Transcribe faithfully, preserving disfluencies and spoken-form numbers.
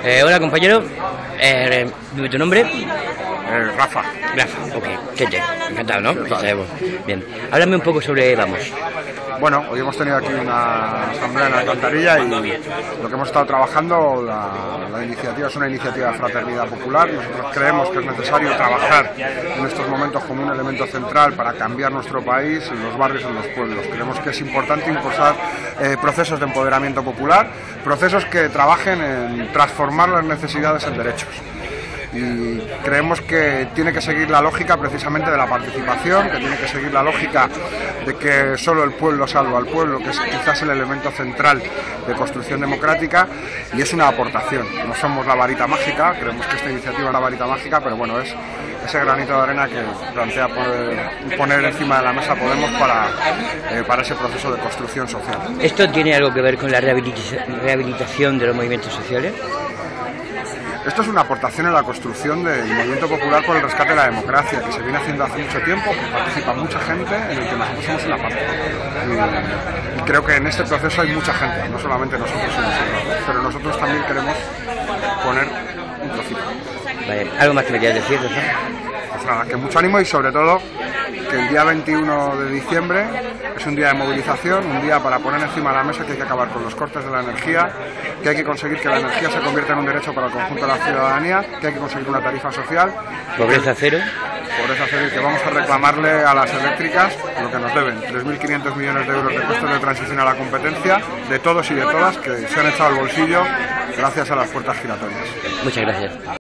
Eh, hola compañero, eh, ¿tu nombre? Eh, Rafa. Rafa, ok, Cheche, encantado, ¿no? Sí, sabemos. Bien, háblame un poco sobre Vamos. Bueno, hoy hemos tenido aquí una asamblea en la Alcantarilla y lo que hemos estado trabajando, la, la iniciativa es una iniciativa de fraternidad popular. Nosotros creemos que es necesario trabajar en estos momentos como un elemento central para cambiar nuestro país, en los barrios, en los pueblos. Creemos que es importante impulsar eh, procesos de empoderamiento popular, procesos que trabajen en transformar las necesidades en derechos. Y creemos que tiene que seguir la lógica precisamente de la participación, que tiene que seguir la lógica de que solo el pueblo salva al pueblo, que es quizás el elemento central de construcción democrática, y es una aportación. No somos la varita mágica, creemos que esta iniciativa es la varita mágica, pero bueno, es ese granito de arena que plantea poner, poner encima de la mesa Podemos para, eh, para ese proceso de construcción social. ¿Esto tiene algo que ver con la rehabilitación de los movimientos sociales? Esto es una aportación en la construcción del movimiento popular por el rescate de la democracia, que se viene haciendo hace mucho tiempo, que participa mucha gente, en el que nosotros somos una parte. Y, y creo que en este proceso hay mucha gente, no solamente nosotros y nosotros, pero nosotros también queremos poner un trocito. Vale, ¿algo más que me quieras decir, Rafa? Pues nada, que mucho ánimo y sobre todo que el día veintiuno de diciembre es un día de movilización, un día para poner encima de la mesa que hay que acabar con los cortes de la energía, que hay que conseguir que la energía se convierta en un derecho para el conjunto de la ciudadanía, que hay que conseguir una tarifa social. Pobreza cero. Pobreza cero, y que vamos a reclamarle a las eléctricas lo que nos deben, tres mil quinientos millones de euros de costes de transición a la competencia, de todos y de todas, que se han echado al bolsillo gracias a las puertas giratorias. Muchas gracias.